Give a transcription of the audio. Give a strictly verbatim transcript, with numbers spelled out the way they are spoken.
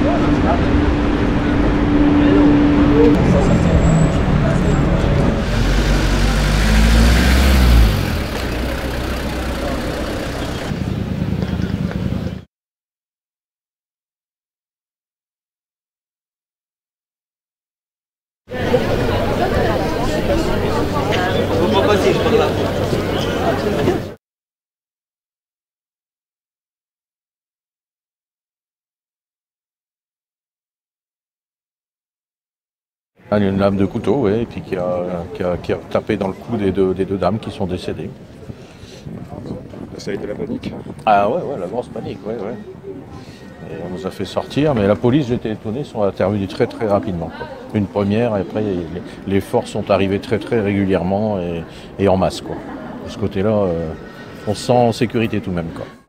Il y a une lame de couteau, ouais, et puis qui a, qui, a, qui a tapé dans le cou des deux, des deux dames qui sont décédées. Ça a été la panique. Ah ouais, ouais, la grosse panique, ouais, ouais. Et on nous a fait sortir, mais la police, j'étais étonné, sont intervenus très très rapidement, quoi. Une première, et après les, les forces sont arrivées très très régulièrement et, et en masse, quoi. De ce côté-là, euh, on se sent en sécurité tout de même, quoi.